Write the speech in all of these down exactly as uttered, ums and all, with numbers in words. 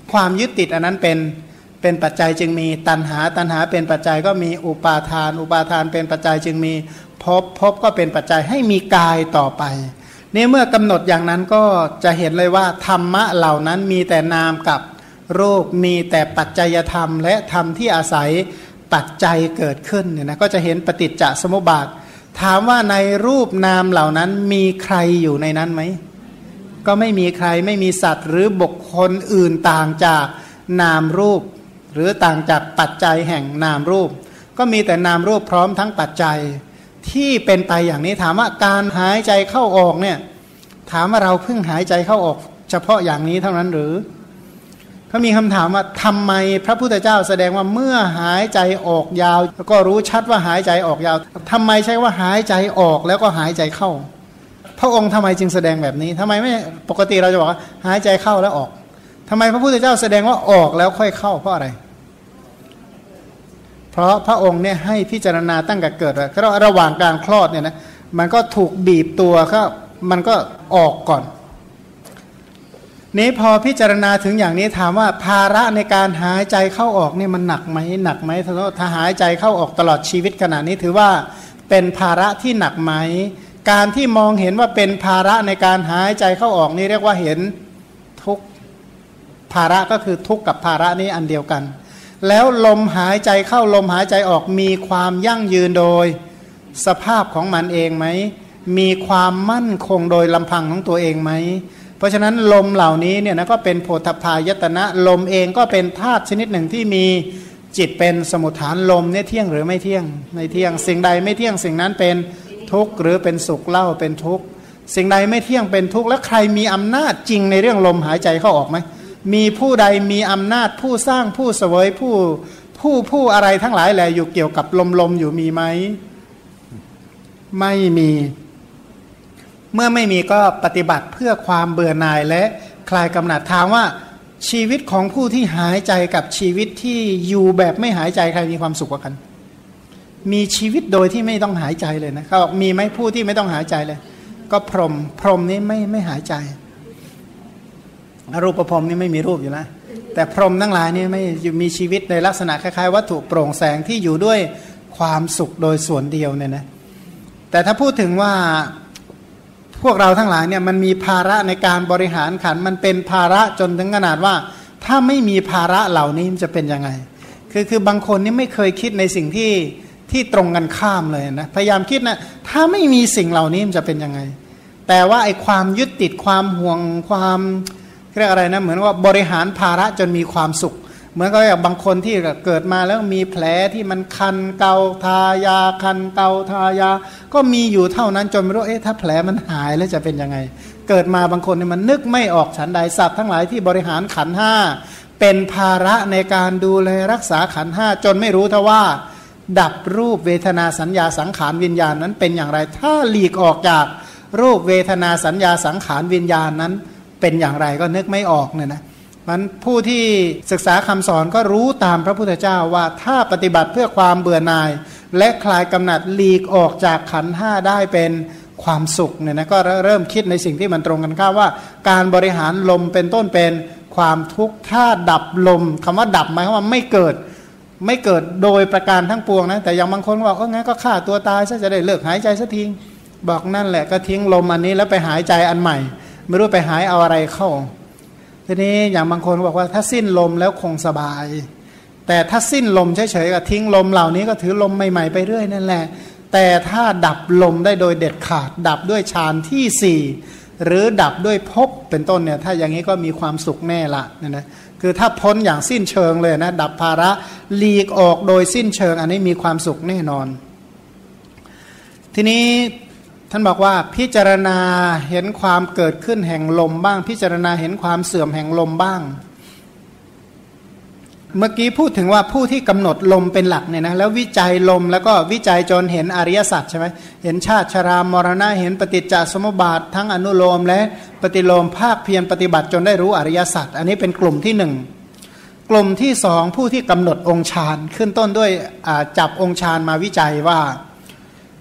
ความยึดติดอันนั้นเป็นเป็นปัจจัยจึงมีตัณหาตัณหาเป็นปัจจัยก็มีอุปาทานอุปาทานเป็นปัจจัยจึงมีภพภพก็เป็นปัจจัยให้มีกายต่อไปนี่เมื่อกำหนดอย่างนั้นก็จะเห็นเลยว่าธรรมะเหล่านั้นมีแต่นามกับรูปมีแต่ปัจจัยธรรมและธรรมที่อาศัยปัจจัยเกิดขึ้นเนี่ยนะก็จะเห็นปฏิจจสมุปบาทถามว่าในรูปนามเหล่านั้นมีใครอยู่ในนั้นไหมก็ไม่มีใครไม่มีสัตว์หรือบุคคลอื่นต่างจากนามรูปหรือต่างจากปัจจัยแห่งนามรูปก็มีแต่นามรูปพร้อมทั้งปัจจัยที่เป็นไปอย่างนี้ถามว่าการหายใจเข้าออกเนี่ยถามว่าเราเพิ่งหายใจเข้าออกเฉพาะอย่างนี้เท่านั้นหรือเขามีคำถามว่าทำไมพระพุทธเจ้าแสดงว่าเมื่อหายใจออกยาวแล้วก็รู้ชัดว่าหายใจออกยาวทำไมใช่ว่าหายใจออกแล้วก็หายใจเข้าพระองค์ทำไมจึงแสดงแบบนี้ทำไมไม่ปกติเราจะบอกว่าหายใจเข้าแล้วออกทำไมพระพุทธเจ้าแสดงว่าออกแล้วค่อยเข้าเพราะอะไรเพราะพระองค์เนี่ยให้พิจารณาตั้งแต่เกิดเลยเพราะระหว่างการคลอดเนี่ยนะมันก็ถูกบีบตัวก็มันก็ออกก่อนนี้พอพิจารณาถึงอย่างนี้ถามว่าภาระในการหายใจเข้าออกเนี่ยมันหนักไหมหนักไหมถ้าหายใจเข้าออกตลอดชีวิตขณะนี้ถือว่าเป็นภาระที่หนักไหมการที่มองเห็นว่าเป็นภาระในการหายใจเข้าออกนี่เรียกว่าเห็นทุกภาระก็คือทุกข์กับภาระนี้อันเดียวกันแล้วลมหายใจเข้าลมหายใจออกมีความยั่งยืนโดยสภาพของมันเองไหมมีความมั่นคงโดยลำพังของตัวเองไหมเพราะฉะนั้นลมเหล่านี้เนี่ยนะก็เป็นโพธพายตนะลมเองก็เป็นธาตุชนิดหนึ่งที่มีจิตเป็นสมุฏฐานลมเนี่ยเที่ยงหรือไม่เที่ยงไม่เที่ยงสิ่งใดไม่เที่ยงสิ่งนั้นเป็นทุกข์หรือเป็นสุขเล่าเป็นทุกข์สิ่งใดไม่เที่ยงเป็นทุกข์แล้วใครมีอำนาจจริงในเรื่องลมหายใจเข้าออกไหมมีผู้ใดมีอำนาจผู้สร้างผู้เสวยผู้ผู้ผู้อะไรทั้งหลายแหละอยู่เกี่ยวกับลมลมอยู่มีไหมไม่มีเมื่อไม่มีก็ปฏิบัติเพื่อความเบื่อหน่ายและคลายกำหนัดถามว่าชีวิตของผู้ที่หายใจกับชีวิตที่อยู่แบบไม่หายใจใครมีความสุขกว่ากันมีชีวิตโดยที่ไม่ต้องหายใจเลยนะเขาบอกมีไหมผู้ที่ไม่ต้องหายใจเลยก็พรหมพรหมนี้ไม่ไม่หายใจรูปพรหมนี่ไม่มีรูปอยู่แล้วแต่พรหมทั้งหลายนี่ไม่มีชีวิตในลักษณะคล้ายๆวัตถุโปร่งแสงที่อยู่ด้วยความสุขโดยส่วนเดียวเนี่ยนะแต่ถ้าพูดถึงว่าพวกเราทั้งหลายเนี่ยมันมีภาระในการบริหารขันมันเป็นภาระจนถึงขนาดว่าถ้าไม่มีภาระเหล่านี้มันจะเป็นยังไงคือคือบางคนนี่ไม่เคยคิดในสิ่งที่ที่ตรงกันข้ามเลยนะพยายามคิดนะถ้าไม่มีสิ่งเหล่านี้มันจะเป็นยังไงแต่ว่าไอ้ความยึดติดความห่วงความเรียกอะไรนะเหมือนว่าบริหารภาระจนมีความสุขเหมือนกับอย่างบางคนที่เกิดมาแล้วมีแผลที่มันคันเกาทายาคันเกาทายาก็มีอยู่เท่านั้นจนไม่รู้เอ๊ะถ้าแผลมันหายแล้วจะเป็นยังไงเกิดมาบางคนเนี่ยมันนึกไม่ออกฉันใดสัตว์ทั้งหลายที่บริหารขันธ์ห้าเป็นภาระในการดูแลรักษาขันธ์ห้าจนไม่รู้เท่าว่าดับรูปเวทนาสัญญาสังขารวิญญาณนั้นเป็นอย่างไรถ้าหลีกออกจากรูปเวทนาสัญญาสังขารวิญญาณนั้นเป็นอย่างไรก็นึกไม่ออกเนี่ยนะมันผู้ที่ศึกษาคำสอนก็รู้ตามพระพุทธเจ้าว่าถ้าปฏิบัติเพื่อความเบื่อหน่ายและคลายกำหนัดหลีกออกจากขันธ์ห้าได้เป็นความสุขเนี่ยนะก็เริ่มคิดในสิ่งที่มันตรงกันข้ามว่าการบริหารลมเป็นต้นเป็นความทุกข์ถ้าดับลมคำว่าดับหมายความว่าไม่เกิดไม่เกิดโดยประการทั้งปวงนะแต่อย่างบางคนบอกเอองั้นก็ฆ่าตัวตายซะจะได้เลิกหายใจซะทิ้งบอกนั่นแหละก็ทิ้งลมอันนี้แล้วไปหายใจอันใหม่ไม่รู้ไปหายเอาอะไรเข้าทีนี้อย่างบางคนบอกว่าถ้าสิ้นลมแล้วคงสบายแต่ถ้าสิ้นลมเฉยๆก็ทิ้งลมเหล่านี้ก็ถือลมใหม่ๆไปเรื่อยนั่นแหละแต่ถ้าดับลมได้โดยเด็ดขาดดับด้วยฌานที่สี่หรือดับด้วยภพเป็นต้นเนี่ยถ้าอย่างนี้ก็มีความสุขแน่ละเนี่ยนะคือถ้าพ้นอย่างสิ้นเชิงเลยนะดับภาระหลีกออกโดยสิ้นเชิงอันนี้มีความสุขแน่นอนทีนี้ท่านบอกว่าพิจารณาเห็นความเกิดขึ้นแห่งลมบ้างพิจารณาเห็นความเสื่อมแห่งลมบ้างเมื่อกี้พูดถึงว่าผู้ที่กำหนดลมเป็นหลักเนี่ยนะแล้ววิจัยลมแล้วก็วิจัยจนเห็นอริยสัจใช่ไหมเห็นชาติชรามรณะเห็นปฏิจจสมุปบาททั้งอนุโลมและปฏิโลมภาคเพียรปฏิบัติจนได้รู้อริยสัจอันนี้เป็นกลุ่มที่หนึ่งกลุ่มที่สองผู้ที่กำหนดองค์ฌานขึ้นต้นด้วยจับองค์ฌานมาวิจัยว่า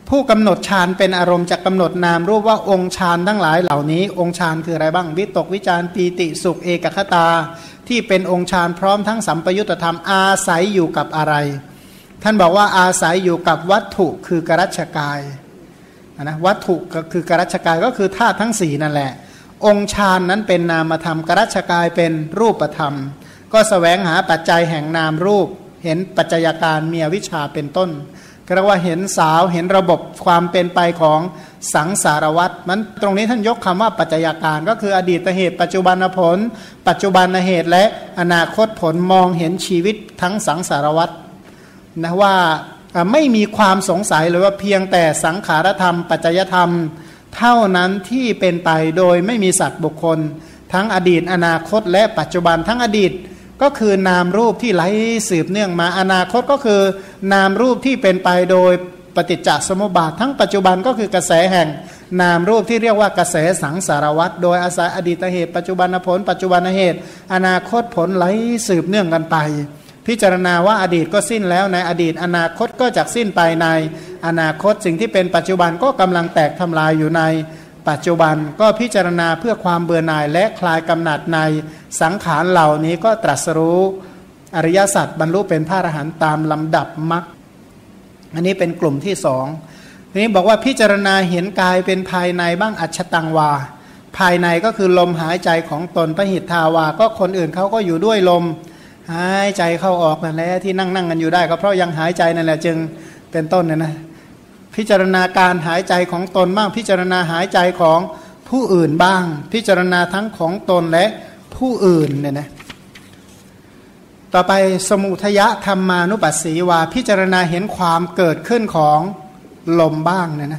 ผู้กำหนดฌานเป็นอารมณ์จะกำหนดนามรูปว่าองค์ฌานทั้งหลายเหล่านี้องค์ฌานคืออะไรบ้างวิตกวิจารปีติสุขเอกคตาที่เป็นองค์ฌานพร้อมทั้งสัมปยุตธรรมอาศัยอยู่กับอะไรท่านบอกว่าอาศัยอยู่กับวัตถุคือกรัชกายนะวัตถุก็คือกรัชกายก็คือธาตุทั้งสี่นั่นแหละองค์ฌานนั้นเป็นนามธรรมกรัชกายเป็นรูปธรรมก็แสวงหาปัจจัยแห่งนามรูปเห็นปัจจัยการมีอวิชชาเป็นต้นก็เรียกว่าเห็นสาวเห็นระบบความเป็นไปของสังสารวัฏมันตรงนี้ท่านยกคำว่าปัจจัยการก็คืออดีตเหตุปัจจุบันผลปัจจุบันเหตุและอนาคตผลมองเห็นชีวิตทั้งสังสารวัฏนะว่าไม่มีความสงสัยเลยว่าเพียงแต่สังขารธรรมปัจจยธรรมเท่านั้นที่เป็นไปโดยไม่มีสัตว์บุคคลทั้งอดีตอนาคตและปัจจุบันทั้งอดีตก็คือนามรูปที่ไหลสืบเนื่องมาอนาคตก็คือนามรูปที่เป็นไปโดยปฏิจจสมุปบาททั้งปัจจุบันก็คือกระแสแห่งนามรูปที่เรียกว่ากระแสสังสารวัฏโดยอาศัยอดีตเหตุปัจจุบันผลปัจจุบันเหตุอนาคตผลไหลสืบเนื่องกันไปพิจารณาว่าอดีตก็สิ้นแล้วในอดีตอนาคตก็จะสิ้นไปในอนาคตสิ่งที่เป็นปัจจุบันก็กำลังแตกทำลายอยู่ในปัจจุบันก็พิจารณาเพื่อความเบื่อหน่ายและคลายกำหนัดในสังขารเหล่านี้ก็ตรัสรู้อริยสัจบรรลุเป็นพระอรหันต์ตามลำดับมรรคอันนี้เป็นกลุ่มที่สองทีนี้บอกว่าพิจารณาเห็นกายเป็นภายในบ้างอัจฉตังวาภายในก็คือลมหายใจของตนพหิทธาวาก็คนอื่นเขาก็อยู่ด้วยลมหายใจเข้าออกนั่นแหละที่นั่งนั่งกันอยู่ได้ก็เพราะยังหายใจนั่นแหละจึงเป็นต้นเนี่ยนะพิจารณาการหายใจของตนบ้างพิจารณาหายใจของผู้อื่นบ้างพิจารณาทั้งของตนและผู้อื่นเนี่ยนะต่อไปสมุทยธรรมานุปัสสีวาพิจารณาเห็นความเกิดขึ้นของลมบ้างเนี่ยนะ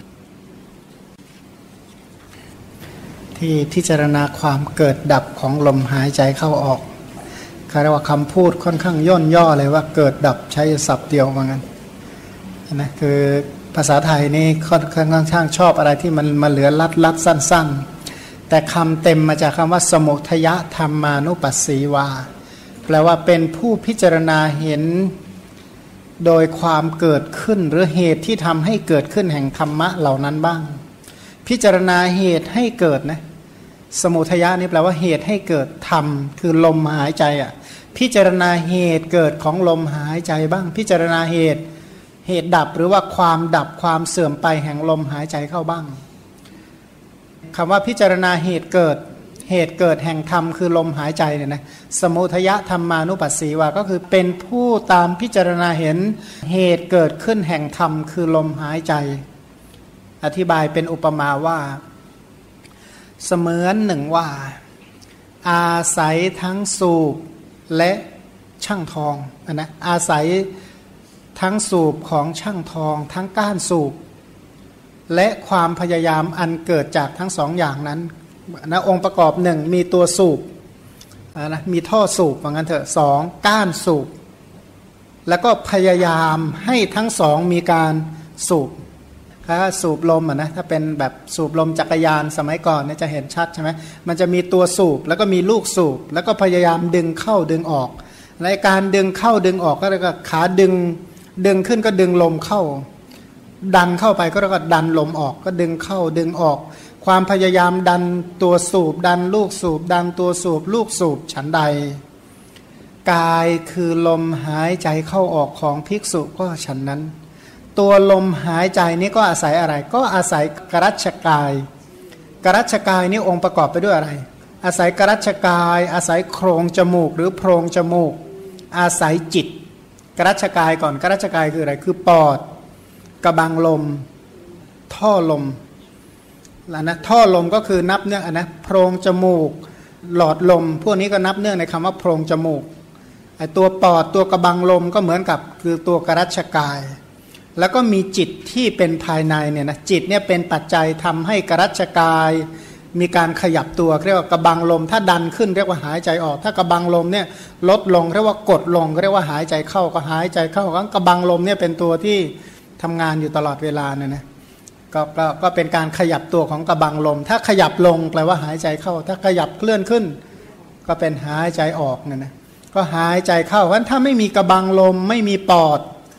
ที่พิจารณาความเกิดดับของลมหายใจเข้าออกเขาเรียกว่าคำพูดค่อนข้างย่นย่อเลยว่าเกิดดับใช้ศัพท์เดียวว่างั้นนะคือภาษาไทยนี่ค่อนข้างชอบอะไรที่มันมาเหลือลัดลัดสั้นๆแต่คำเต็มมาจากคำว่าสมุทยธรรมานุปัสสีวาแปลว่าเป็นผู้พิจารณาเห็นโดยความเกิดขึ้นหรือเหตุที่ทำให้เกิดขึ้นแห่งธรรมะเหล่านั้นบ้างพิจารณาเหตุให้เกิดนะสมุทยะนี่แปลว่าเหตุให้เกิดธรรมคือลมหายใจอ่ะพิจารณาเหตุเกิดของลมหายใจบ้างพิจารณาเหตุเหตุดับหรือว่าความดับความเสื่อมไปแห่งลมหายใจเข้าบ้างคำว่าพิจารณาเหตุเกิดเหตุเกิดแห่งธรรมคือลมหายใจเนี่ยนะสมุทยธรรมานุปัสสีวาก็คือเป็นผู้ตามพิจารณาเห็นเหตุเกิดขึ้นแห่งธรรมคือลมหายใจอธิบายเป็นอุปมาว่าเสมือนหนึ่งว่าอาศัยทั้งสูบและช่างทองนะอาศัยทั้งสูบของช่างทองทั้งก้านสูบและความพยายามอันเกิดจากทั้งสองอย่างนั้นนะองค์ประกอบหนึ่งมีตัวสูบนะมีท่อสูบว่างั้นเถอะสองก้านสูบแล้วก็พยายามให้ทั้งสองมีการสูบถ้าสูบลมอ่ะนะถ้าเป็นแบบสูบลมจักรยานสมัยก่อนเนี่ยจะเห็นชัดใช่ไหมมันจะมีตัวสูบแล้วก็มีลูกสูบแล้วก็พยายามดึงเข้าดึงออกในการดึงเข้าดึงออกก็เรียกว่าขาดึงดึงขึ้นก็ดึงลมเข้าดันเข้าไปก็เรียกว่าดันลมออกก็ดึงเข้าดึงออกความพยายามดันตัวสูบดันลูกสูบดันตัวสูบลูกสูบฉันใดกายคือลมหายใจเข้าออกของภิกษุก็ฉันนั้นตัวลมหายใจนี้ก็อาศัยอะไรก็อาศัยกรัชกายกรัชกายนี้องค์ประกอบไปด้วยอะไรอาศัยกรัชกายอาศัยโครงจมูกหรือโพรงจมูกอาศัยจิตกรัชกายก่อนกรัชกายคืออะไรคือปอดกระบังลมท่อลมแล้วนะท่อลมก็คือนับเนื่องอ่ะนะโพรงจมูกหลอดลมพวกนี้ก็นับเนื่องในคำว่าโพรงจมูกไอตัวปอดตัวกระบังลมก็เหมือนกับคือตัวกรัชกายแล้วก็มีจิตที่เป็นภายในเนี่ยนะจิตเนี่ยเป็นปัจจัยทำให้กรัชกายมีการขยับตัวเรียกว่ากระบังลมถ้าดันขึ้นเรียกว่าหายใจออกถ้ากระบังลมเนี่ยลดลงเรียกว่ากดลงเรียกว่าหายใจเข้าก็หายใจเข้ากระบังลมเนี่ยเป็นตัวที่ทำงานอยู่ตลอดเวลาเนี่ยนะก็ก็ก็เป็นการขยับตัวของกระบังลมถ้าขยับลงแปลว่าหายใจเข้าถ้าขยับเคลื่อนขึ้นก็เป็นหายใจออกเนี่ยนะก็หายใจเข้าเพราะฉะนั้นถ้าไม่มีกระบังลมไม่มีปอด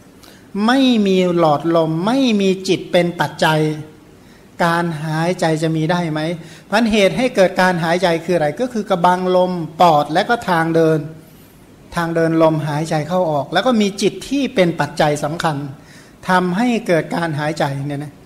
ไม่มีหลอดลมไม่มีจิตเป็นปัจจัยการหายใจจะมีได้ไหมพันเหตุให้เกิดการหายใจคืออะไรก็คือกระบังลมปอดและก็ทางเดินทางเดินลมหายใจเข้าออกแล้วก็มีจิตที่เป็นปัจจัยสำคัญทำให้เกิดการหายใจเนี่ยนะ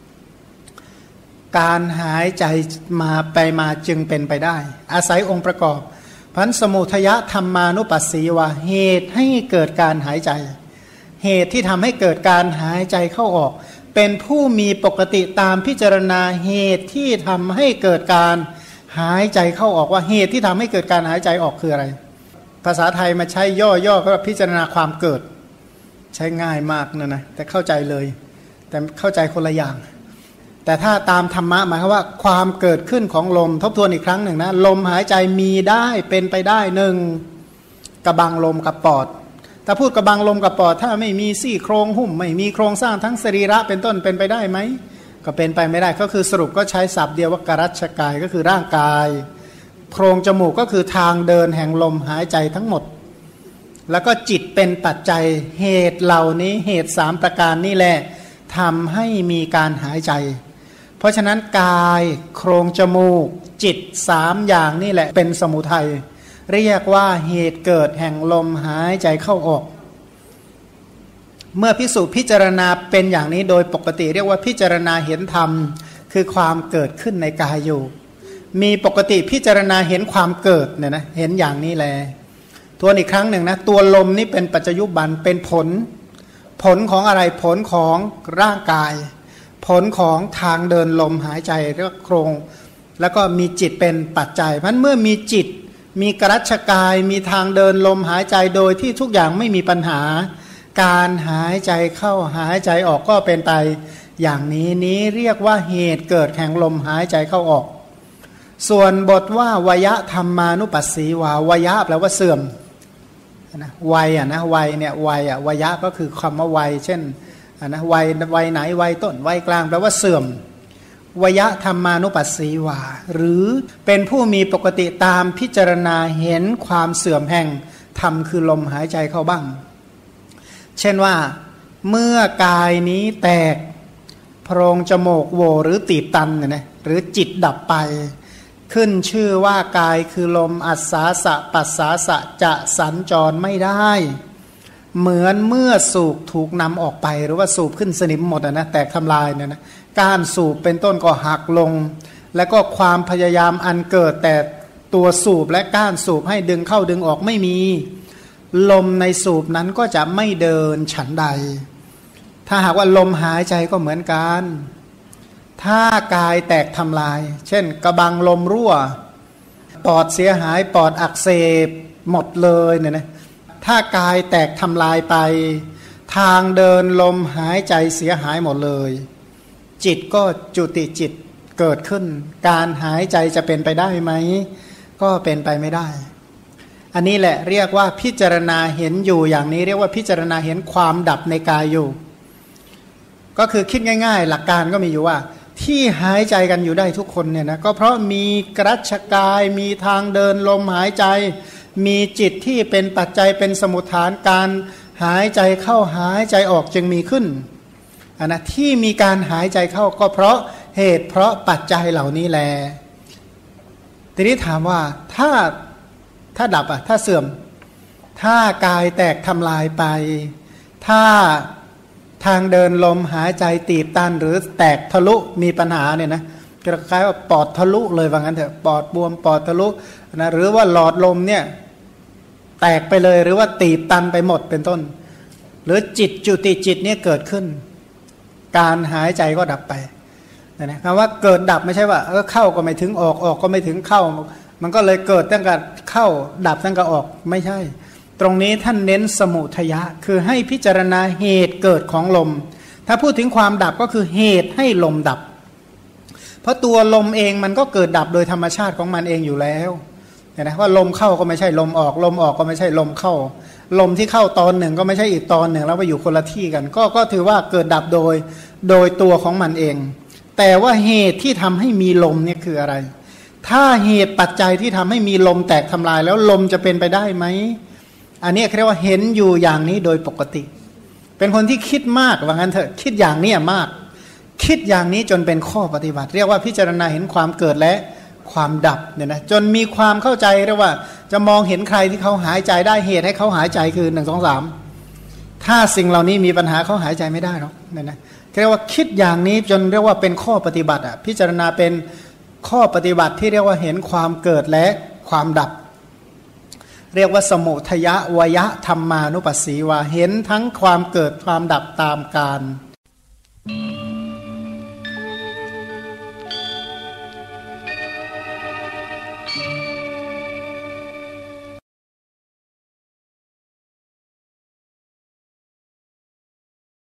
การหายใจมาไปมาจึงเป็นไปได้อาศัยองค์ประกอบพันสมุทยธรรมานุปัสสีวาเหตุให้เกิดการหายใจเหตุที่ทำให้เกิดการหายใจเข้าออกเป็นผู้มีปกติตามพิจารณาเหตุที่ทำให้เกิดการหายใจเข้าออกว่าเหตุที่ทำให้เกิดการหายใจออกคืออะไรภาษาไทยมาใช้ย่อๆก็พิจารณาความเกิดใช้ง่ายมากนะนะแต่เข้าใจเลยแต่เข้าใจคนละอย่างแต่ถ้าตามธรรมะหมายความว่าความเกิดขึ้นของลมทบทวนอีกครั้งหนึ่งนะลมหายใจมีได้เป็นไปได้หนึ่งกระบังลมกับปอดถ้าพูดกระบังลมกับปอดถ้าไม่มีซี่โครงหุ้มไม่มีโครงสร้างทั้งสรีระเป็นต้นเป็นไปได้ไหมก็เป็นไปไม่ได้ก็คือสรุปก็ใช้ศัพท์เดียวว่ากรัชกายก็คือร่างกายโพรงจมูกก็คือทางเดินแห่งลมหายใจทั้งหมดแล้วก็จิตเป็นปัจจัยเหตุเหล่านี้เหตุสามประการนี่แหละทำให้มีการหายใจเพราะฉะนั้นกายโครงจมูกจิตสามอย่างนี่แหละเป็นสมุทัยเรียกว่าเหตุเกิดแห่งลมหายใจเข้าออกเมื่อภิกษุพิจารณาเป็นอย่างนี้โดยปกติเรียกว่าพิจารณาเห็นธรรมคือความเกิดขึ้นในกายอยู่มีปกติพิจารณาเห็นความเกิดเนี่ยนะเห็นอย่างนี้แลทวนอีกครั้งหนึ่งนะตัวลมนี่เป็นปัจจยุบันเป็นผลผลของอะไรผลของร่างกายผลของทางเดินลมหายใจเรียกโครงแล้วก็มีจิตเป็นปัจจัยเพราะเมื่อมีจิตมีกรัชกายมีทางเดินลมหายใจโดยที่ทุกอย่างไม่มีปัญหาการหายใจเข้าหายใจออกก็เป็นไปอย่างนี้นี้เรียกว่าเหตุเกิดแห่งลมหายใจเข้าออกส่วนบทว่าวยธรรมานุปัสสีวาวยะแปลว่าเสื่อมนะวัยอ่ะนะวัยเนี่ยวัยอ่ะวยะก็คือคำว่าวัยเช่นอ่ะนะวัยวัยไหนวัยต้นวัยกลางแปลว่าเสื่อมวยธรรมานุปัสสีวาหรือเป็นผู้มีปกติตามพิจารณาเห็นความเสื่อมแห่งธรรมคือลมหายใจเข้าบ้างเช่นว่าเมื่อกายนี้แตกโพรงจมูกโหว่หรือตีบตันเนี่ยนะหรือจิตดับไปขึ้นชื่อว่ากายคือลมอัศสาสะปัสสาสะจะสัญจรไม่ได้เหมือนเมื่อสูบถูกนำออกไปหรือว่าสูบขึ้นสนิมหมดนะแตกทำลายเนี่ยนะก้านสูบเป็นต้นก็หักลงแล้วก็ความพยายามอันเกิดแต่ตัวสูบและก้านสูบให้ดึงเข้าดึงออกไม่มีลมในสูบนั้นก็จะไม่เดินฉันใดถ้าหากว่าลมหายใจก็เหมือนกันถ้ากายแตกทำลายเช่นกระบังลมรั่วปอดเสียหายปอดอักเสบหมดเลยเนี่ยนะถ้ากายแตกทำลายไปทางเดินลมหายใจเสียหายหมดเลยจิตก็จุติจิตเกิดขึ้นการหายใจจะเป็นไปได้ไหมก็เป็นไปไม่ได้อันนี้แหละเรียกว่าพิจารณาเห็นอยู่อย่างนี้เรียกว่าพิจารณาเห็นความดับในกายอยู่ก็คือคิดง่ายๆหลักการก็มีอยู่ว่าที่หายใจกันอยู่ได้ทุกคนเนี่ยนะก็เพราะมีกรัชกายมีทางเดินลมหายใจมีจิตที่เป็นปัจจัยเป็นสมุฏฐานการหายใจเข้าหายใจออกจึงมีขึ้นอันนะที่มีการหายใจเข้าก็เพราะเหตุเพราะปัจจัยเหล่านี้แลทีนี้ถามว่าถ้าถ้าดับอ่ะถ้าเสื่อมถ้ากายแตกทำลายไปถ้าทางเดินลมหายใจตีบตันหรือแตกทะลุมีปัญหาเนี่ยนะคล้ายๆว่าปอดทะลุเลยว่างั้นเถอะปอดบวมปอดทะลุนะหรือว่าหลอดลมเนี่ยแตกไปเลยหรือว่าตีบตันไปหมดเป็นต้นหรือจิตจุติจิตเนี่ยเกิดขึ้นการหายใจก็ดับไปนะคำว่าเกิดดับไม่ใช่ว่าเออเข้าก็ไม่ถึงออกออกก็ไม่ถึงเข้ามันก็เลยเกิดตั้งแต่เข้าดับตั้งแต่ออกไม่ใช่ตรงนี้ท่านเน้นสมุทยะคือให้พิจารณาเหตุเกิดของลมถ้าพูดถึงความดับก็คือเหตุให้ลมดับเพราะตัวลมเองมันก็เกิดดับโดยธรรมชาติของมันเองอยู่แล้วเห็นไหมว่าลมเข้าก็ไม่ใช่ลมออกลมออกก็ไม่ใช่ลมเข้าลมที่เข้าตอนหนึ่งก็ไม่ใช่อีกตอนหนึ่งแล้วไปอยู่คนละที่กันก็ก็ถือว่าเกิดดับโดยโดยตัวของมันเองแต่ว่าเหตุที่ทำให้มีลมเนี่ยคืออะไรถ้าเหตุปัจจัยที่ทำให้มีลมแตกทำลายแล้วลมจะเป็นไปได้ไหมอันนี้เรียกว่าเห็นอยู่อย่างนี้โดยปกติเป็นคนที่คิดมากว่างั้นเถอะคิดอย่างนี้มากคิดอย่างนี้จนเป็นข้อปฏิบัติเรียกว่าพิจารณาเห็นความเกิดและความดับเนี่ยนะจนมีความเข้าใจเรียกว่าจะมองเห็นใครที่เขาหายใจได้เหตุให้เขาหายใจคือหนึ่งสองสามถ้าสิ่งเหล่านี้มีปัญหาเขาหายใจไม่ได้หรอกเนี่ยนะเรียกว่าคิดอย่างนี้จนเรียกว่าเป็นข้อปฏิบัติอ่ะพิจารณาเป็นข้อปฏิบัติที่เรียกว่าเห็นความเกิดและความดับเรียกว่าสมุทยะวยะธรรมานุปัสสีวาเห็นทั้งความเกิดความดับตามกาล